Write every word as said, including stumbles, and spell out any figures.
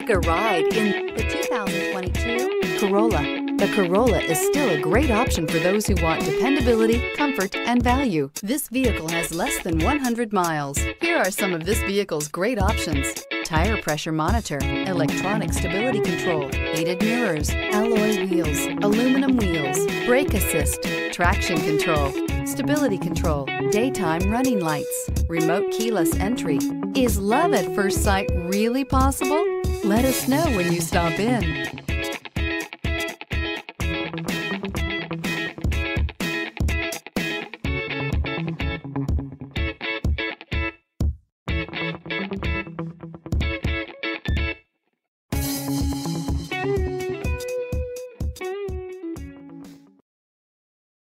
Take a ride in the two thousand twenty-two Corolla. The Corolla is still a great option for those who want dependability, comfort, and value. This vehicle has less than one hundred miles. Here are some of this vehicle's great options: tire pressure monitor, electronic stability control, heated mirrors, alloy wheels, aluminum wheels, brake assist, traction control, stability control, daytime running lights, remote keyless entry. Is love at first sight really possible? Let us know when you stop in.